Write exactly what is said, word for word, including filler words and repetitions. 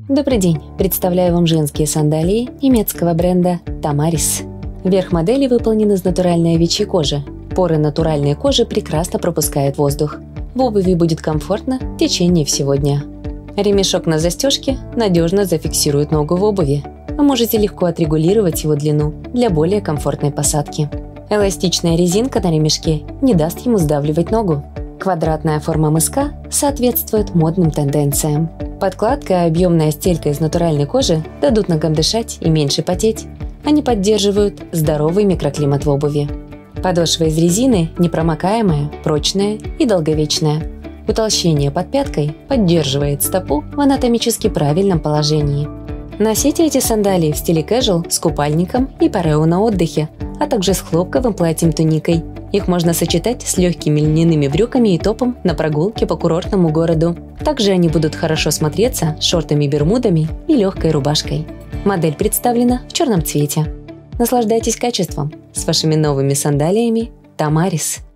Добрый день! Представляю вам женские сандалии немецкого бренда Tamaris. Верх модели выполнен из натуральной овечьей кожи. Поры натуральной кожи прекрасно пропускают воздух. В обуви будет комфортно в течение всего дня. Ремешок на застежке надежно зафиксирует ногу в обуви. Вы можете легко отрегулировать его длину для более комфортной посадки. Эластичная резинка на ремешке не даст ему сдавливать ногу. Квадратная форма мыска соответствует модным тенденциям. Подкладка и объемная стелька из натуральной кожи дадут ногам дышать и меньше потеть. Они поддерживают здоровый микроклимат в обуви. Подошва из резины непромокаемая, прочная и долговечная. Утолщение под пяткой поддерживает стопу в анатомически правильном положении. Носите эти сандалии в стиле casual с купальником и парео на отдыхе, а также с хлопковым платьем-туникой. Их можно сочетать с легкими льняными брюками и топом на прогулке по курортному городу. Также они будут хорошо смотреться с шортами-бермудами и легкой рубашкой. Модель представлена в черном цвете. Наслаждайтесь качеством с вашими новыми сандалиями Tamaris.